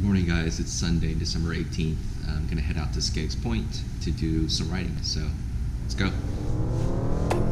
Morning guys, it's Sunday, December 18th. I'm gonna head out to Skeggs Point to do some writing, so let's go.